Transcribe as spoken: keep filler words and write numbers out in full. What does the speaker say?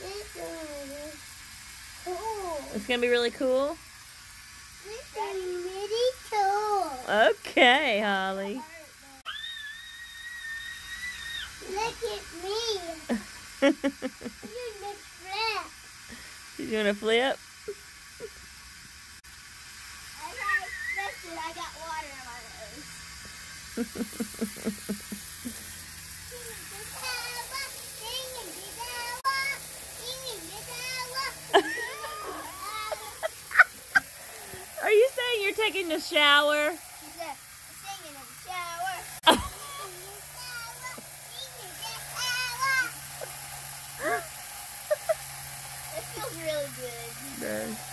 It's really cool. It's gonna be really cool? It's really cool. Okay, Holly. Look at me. I'm gonna flip. You gonna flip? Okay, listen, I got water in my nose. Are you saying you're taking a shower? She's uh, singing in the shower. It feels really good. It does.